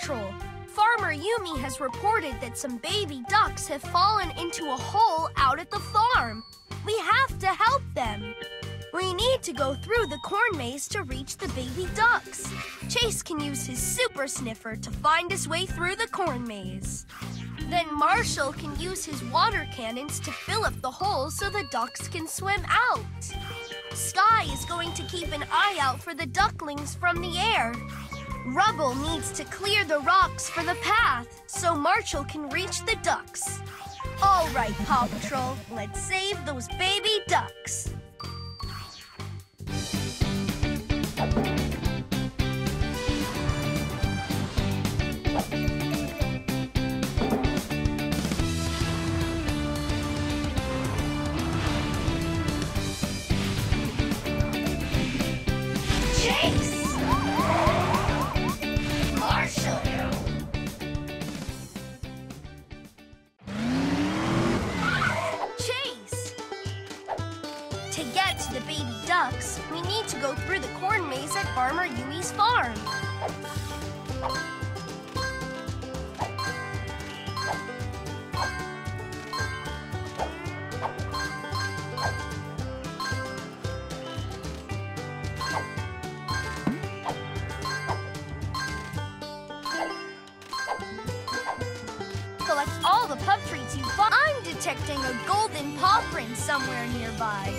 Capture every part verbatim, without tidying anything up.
Patrol. Farmer Yumi has reported that some baby ducks have fallen into a hole out at the farm. We have to help them. We need to go through the corn maze to reach the baby ducks. Chase can use his super sniffer to find his way through the corn maze. Then Marshall can use his water cannons to fill up the hole so the ducks can swim out. Sky is going to keep an eye out for the ducklings from the air. Rubble needs to clear the rocks for the path so Marshall can reach the ducks. All right, Paw Patrol, let's save those baby ducks. We need to go through the corn maze at Farmer Yumi's farm. Collect all the pup treats you find. I'm detecting a golden paw print somewhere nearby.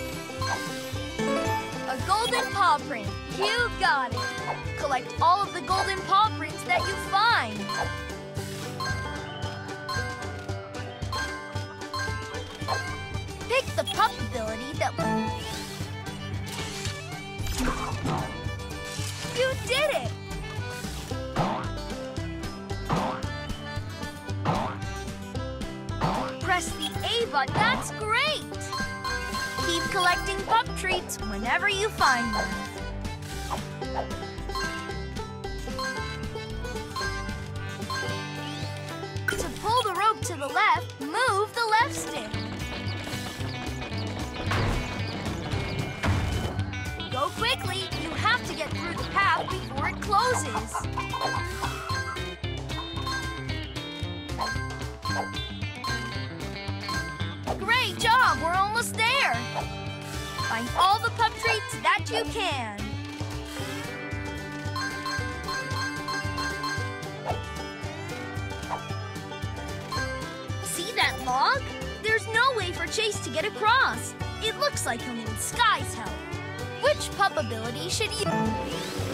A golden paw print. You got it. Collect all of the golden paw prints that you find. Pick the pup ability that will... You did it! Press the A button. That's great! Keep collecting pup treats whenever you find them. To pull the rope to the left, move the left stick. Go quickly. You have to get through the path before it closes. Great job! We're almost there! Find all the pup treats that you can. See that log? There's no way for Chase to get across. It looks like he'll need Sky's help. Which pup ability should you...